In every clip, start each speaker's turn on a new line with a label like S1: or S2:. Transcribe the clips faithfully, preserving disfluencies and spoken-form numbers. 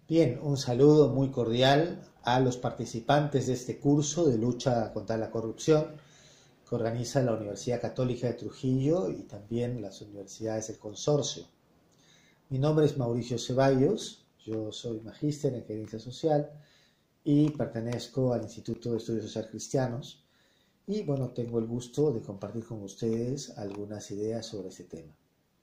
S1: Bien, un saludo muy cordial a los participantes de este curso de lucha contra la corrupción que organiza la Universidad Católica de Trujillo y también las universidades del consorcio. Mi nombre es Mauricio Ceballos, yo soy magíster en gerencia social y pertenezco al Instituto de Estudios Social Cristianos y bueno, tengo el gusto de compartir con ustedes algunas ideas sobre este tema.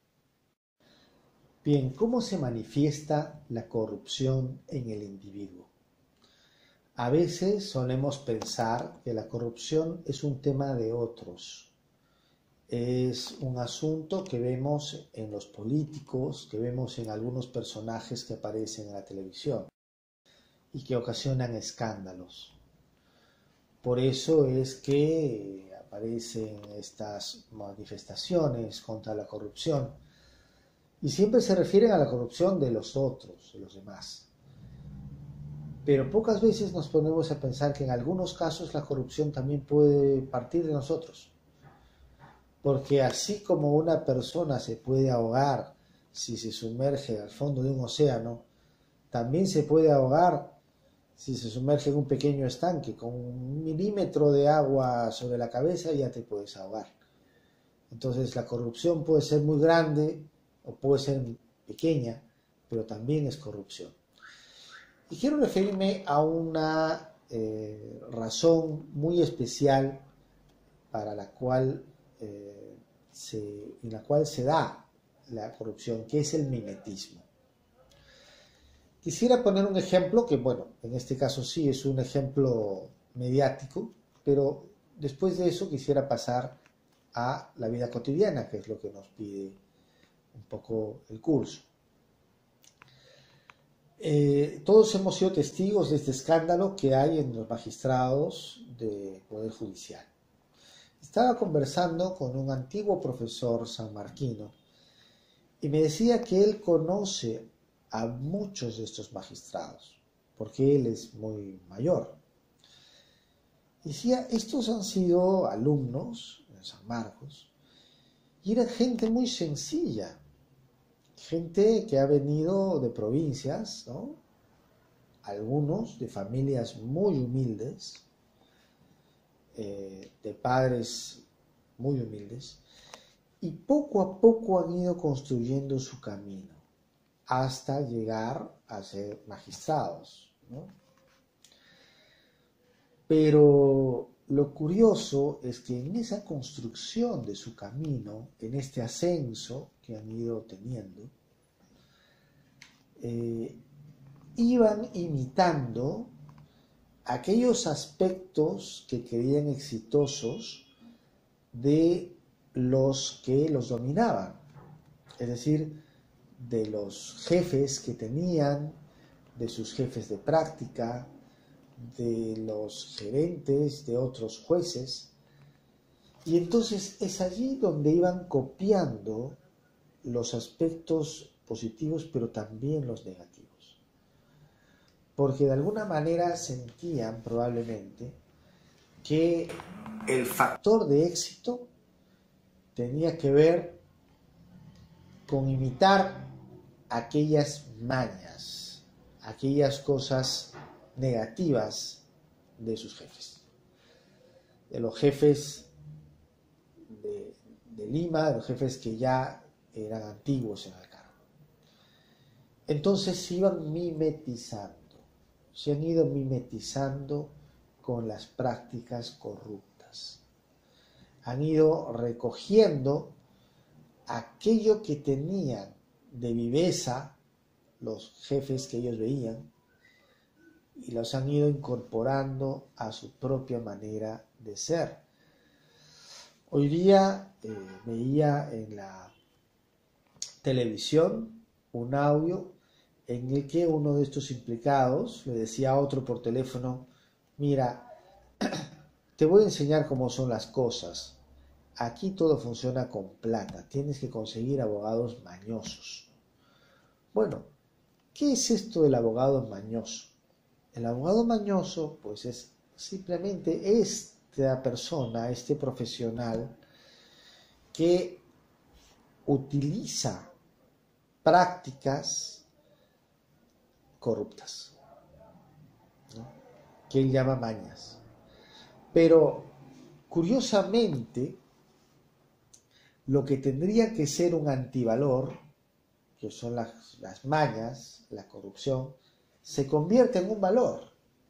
S1: Bien, ¿cómo se manifiesta la corrupción en el individuo? A veces solemos pensar que la corrupción es un tema de otros, es un asunto que vemos en los políticos, que vemos en algunos personajes que aparecen en la televisión y que ocasionan escándalos. Por eso es que aparecen estas manifestaciones contra la corrupción y siempre se refieren a la corrupción de los otros, de los demás. Pero pocas veces nos ponemos a pensar que en algunos casos la corrupción también puede partir de nosotros. Porque así como una persona se puede ahogar si se sumerge al fondo de un océano, también se puede ahogar si se sumerge en un pequeño estanque. Con un milímetro de agua sobre la cabeza ya te puedes ahogar. Entonces la corrupción puede ser muy grande o puede ser pequeña, pero también es corrupción. Y quiero referirme a una eh, razón muy especial para la cual, eh, se, en la cual se da la corrupción, que es el mimetismo. Quisiera poner un ejemplo que, bueno, en este caso sí es un ejemplo mediático, pero después de eso quisiera pasar a la vida cotidiana, que es lo que nos pide un poco el curso. Eh, todos hemos sido testigos de este escándalo que hay en los magistrados del Poder Judicial. Estaba conversando con un antiguo profesor sanmarquino y me decía que él conoce a muchos de estos magistrados, porque él es muy mayor. Decía, estos han sido alumnos en San Marcos y eran gente muy sencilla, gente que ha venido de provincias, ¿no? Algunos de familias muy humildes, eh, de padres muy humildes, y poco a poco han ido construyendo su camino hasta llegar a ser magistrados, ¿no? Pero lo curioso es que en esa construcción de su camino, en este ascenso que han ido teniendo, eh, iban imitando aquellos aspectos que creían exitosos de los que los dominaban, es decir, de los jefes que tenían, de sus jefes de práctica, de los gerentes, de otros jueces. Y entonces es allí donde iban copiando los aspectos positivos, pero también los negativos. Porque de alguna manera sentían probablemente que el factor de éxito tenía que ver con imitar aquellas mañas, aquellas cosas negativas de sus jefes, de los jefes de, de Lima, de los jefes que ya eran antiguos en el cargo. Entonces se iban mimetizando, se han ido mimetizando con las prácticas corruptas, han ido recogiendo aquello que tenían de viveza los jefes que ellos veían y los han ido incorporando a su propia manera de ser. Hoy día eh, veía en la televisión un audio en el que uno de estos implicados le decía a otro por teléfono, mira, te voy a enseñar cómo son las cosas. Aquí todo funciona con plata, tienes que conseguir abogados mañosos. Bueno, ¿qué es esto del abogado mañoso? El abogado mañoso, pues es simplemente esta persona, este profesional que utiliza prácticas corruptas, ¿no? Que él llama mañas. Pero, curiosamente, lo que tendría que ser un antivalor, que son las, las mañas, la corrupción, se convierte en un valor.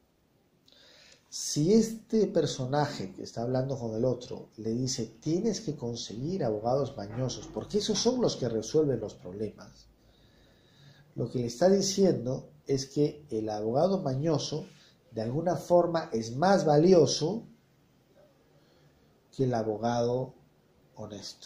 S1: Si este personaje que está hablando con el otro le dice, tienes que conseguir abogados mañosos, porque esos son los que resuelven los problemas, lo que le está diciendo es que el abogado mañoso de alguna forma es más valioso que el abogado honesto.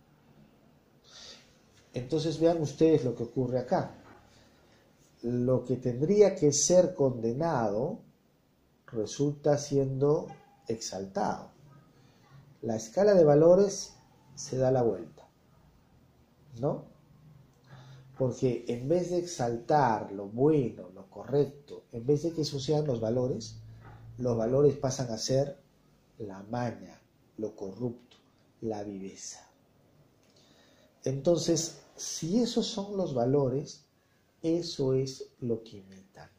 S1: Entonces vean ustedes lo que ocurre acá. Lo que tendría que ser condenado resulta siendo exaltado. La escala de valores se da la vuelta, ¿no? Porque en vez de exaltar lo bueno, lo correcto, en vez de que esos sean los valores, los valores pasan a ser la maña, lo corrupto, la viveza. Entonces, si esos son los valores, eso es lo que imitan.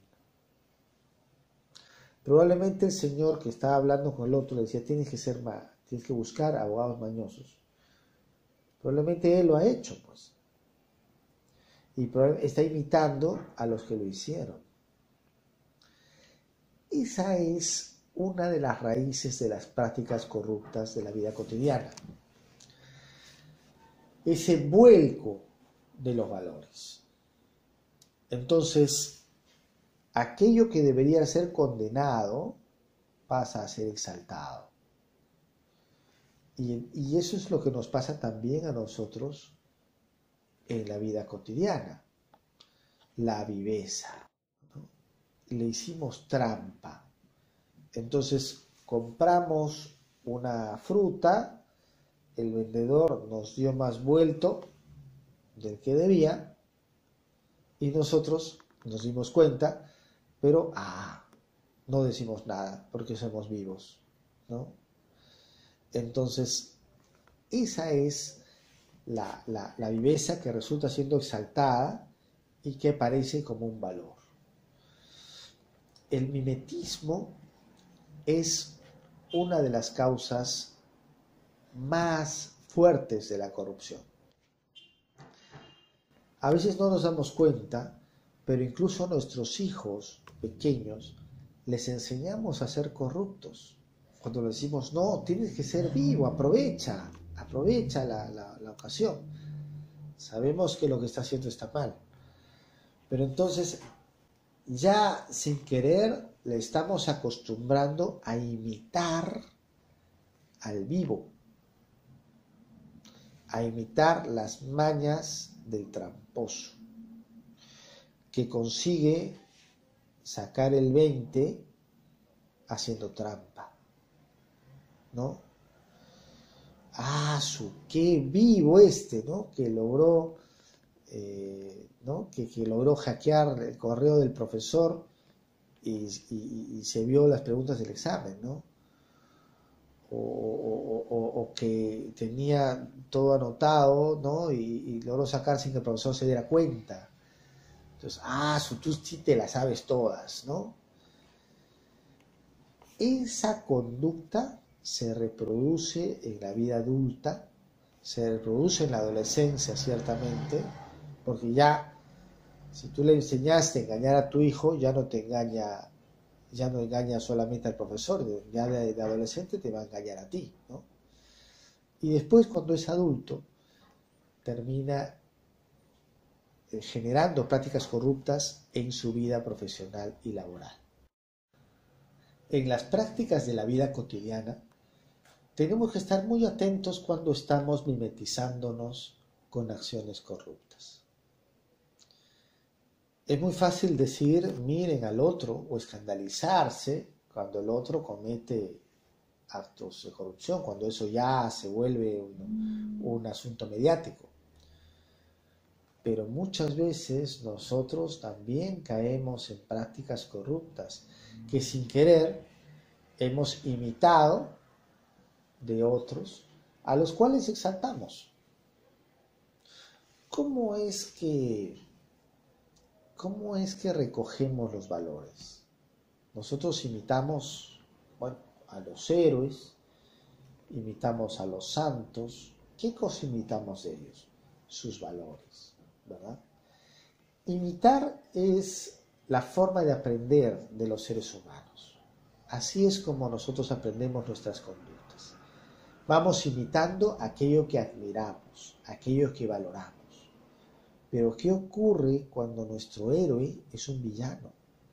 S1: Probablemente el señor que estaba hablando con el otro le decía, tienes que ser ma tienes que buscar abogados mañosos. Probablemente él lo ha hecho, pues. Y está imitando a los que lo hicieron. Esa es una de las raíces de las prácticas corruptas de la vida cotidiana. Ese vuelco de los valores. Entonces, aquello que debería ser condenado pasa a ser exaltado. Y, y eso es lo que nos pasa también a nosotros en la vida cotidiana. La viveza, ¿no? Le hicimos trampa. Entonces, compramos una fruta, el vendedor nos dio más vuelto del que debía y nosotros nos dimos cuenta, pero ah, no decimos nada porque somos vivos, ¿no? Entonces, esa es la, la, la viveza que resulta siendo exaltada y que aparece como un valor. El mimetismo es una de las causas más fuertes de la corrupción. A veces no nos damos cuenta, pero incluso a nuestros hijos pequeños les enseñamos a ser corruptos. Cuando les decimos, no, tienes que ser vivo, aprovecha, aprovecha la, la, la ocasión. Sabemos que lo que está haciendo está mal. Pero entonces, ya sin querer, le estamos acostumbrando a imitar al vivo, a imitar las mañas del tramposo, que consigue sacar el veinte haciendo trampa, ¿no? Ah, su, qué vivo este, ¿no? Que logró, eh, ¿no? Que, que logró hackear el correo del profesor y, y, y se vio las preguntas del examen, ¿no? O, o, o, o que tenía todo anotado, ¿no? Y, y logró sacar sin que el profesor se diera cuenta. Entonces, ah, su, tú sí te las sabes todas, ¿no? Esa conducta se reproduce en la vida adulta, se reproduce en la adolescencia, ciertamente, porque ya, si tú le enseñaste a engañar a tu hijo, ya no te engaña, ya no engaña solamente al profesor, ya de, de adolescente te va a engañar a ti, ¿no? Y después, cuando es adulto, termina eh, generando prácticas corruptas en su vida profesional y laboral. En las prácticas de la vida cotidiana, tenemos que estar muy atentos cuando estamos mimetizándonos con acciones corruptas. Es muy fácil decir, miren al otro, o escandalizarse cuando el otro comete actos de corrupción, cuando eso ya se vuelve un, un asunto mediático. Pero muchas veces nosotros también caemos en prácticas corruptas que sin querer hemos imitado de otros a los cuales exaltamos. ¿Cómo es que, ¿cómo es que recogemos los valores? Nosotros imitamos, bueno, a los héroes, imitamos a los santos. ¿Qué cosa imitamos de ellos? Sus valores, ¿verdad? Imitar es la forma de aprender de los seres humanos. Así es como nosotros aprendemos nuestras conductas. Vamos imitando aquello que admiramos, aquello que valoramos. Pero ¿qué ocurre cuando nuestro héroe es un villano?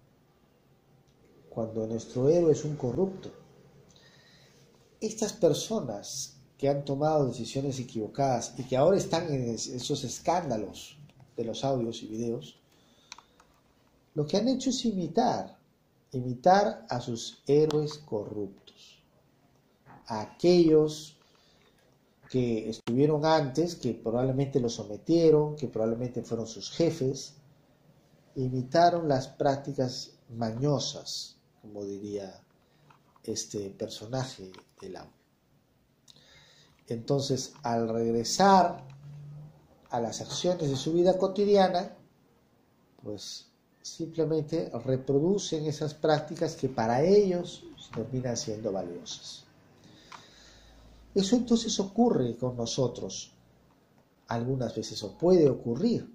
S1: Cuando nuestro héroe es un corrupto. Estas personas que han tomado decisiones equivocadas y que ahora están en esos escándalos de los audios y videos, lo que han hecho es imitar, imitar a sus héroes corruptos, a aquellos que estuvieron antes, que probablemente los sometieron, que probablemente fueron sus jefes, imitaron las prácticas mañosas, como diría este personaje del audio. Entonces, al regresar a las acciones de su vida cotidiana, pues simplemente reproducen esas prácticas que para ellos terminan siendo valiosas. Eso entonces ocurre con nosotros algunas veces, o puede ocurrir.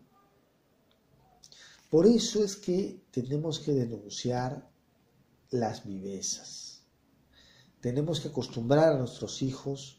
S1: Por eso es que tenemos que denunciar las vivezas. Tenemos que acostumbrar a nuestros hijos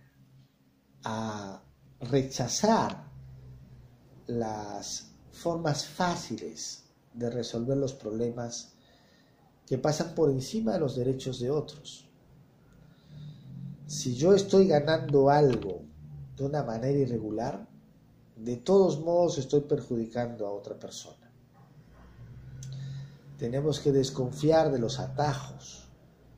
S1: a rechazar las formas fáciles de resolver los problemas que pasan por encima de los derechos de otros. Si yo estoy ganando algo de una manera irregular, de todos modos estoy perjudicando a otra persona. Tenemos que desconfiar de los atajos.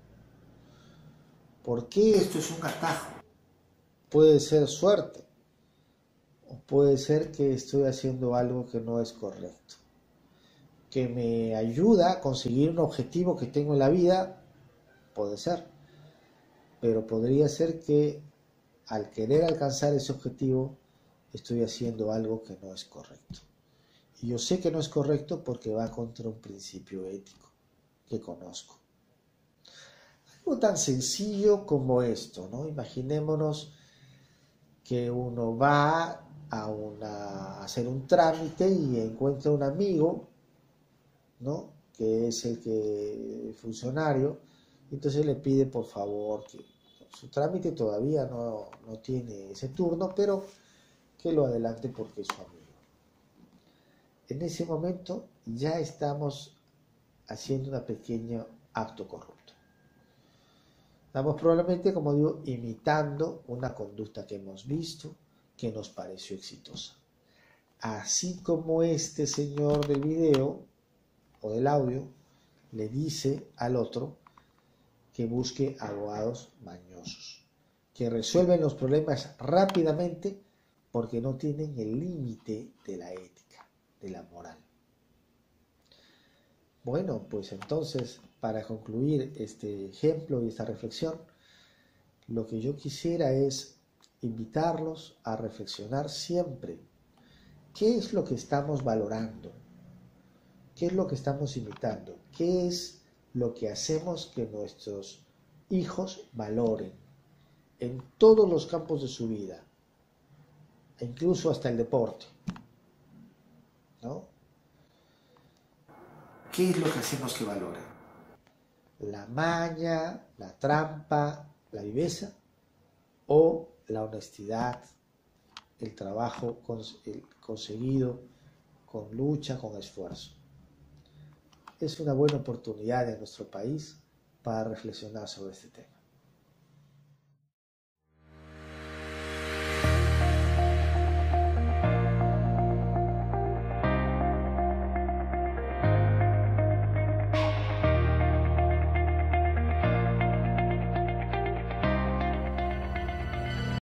S1: ¿Por qué esto es un atajo? Puede ser suerte, o puede ser que estoy haciendo algo que no es correcto, que me ayuda a conseguir un objetivo que tengo en la vida, puede ser, pero podría ser que al querer alcanzar ese objetivo estoy haciendo algo que no es correcto. Y yo sé que no es correcto porque va contra un principio ético que conozco. Algo tan sencillo como esto, ¿no? Imaginémonos que uno va a, una, a hacer un trámite y encuentra un amigo, ¿no? Que es el que el funcionario, y entonces le pide por favor que su trámite todavía no, no tiene ese turno, pero que lo adelante porque es su amigo. En ese momento ya estamos haciendo un pequeño acto corrupto. Estamos probablemente, como digo, imitando una conducta que hemos visto, que nos pareció exitosa. Así como este señor del video o del audio le dice al otro que busque abogados mañosos, que resuelven los problemas rápidamente porque no tienen el límite de la ética, de la moral. Bueno, pues entonces, para concluir este ejemplo y esta reflexión, lo que yo quisiera es invitarlos a reflexionar siempre. ¿Qué es lo que estamos valorando? ¿Qué es lo que estamos imitando? ¿Qué es lo que hacemos que nuestros hijos valoren en todos los campos de su vida? E incluso hasta el deporte, ¿no? ¿Qué es lo que hacemos que valoren? ¿La maña, la trampa, la viveza o la honestidad, el trabajo conseguido con lucha, con esfuerzo? Es una buena oportunidad en nuestro país para reflexionar sobre este tema.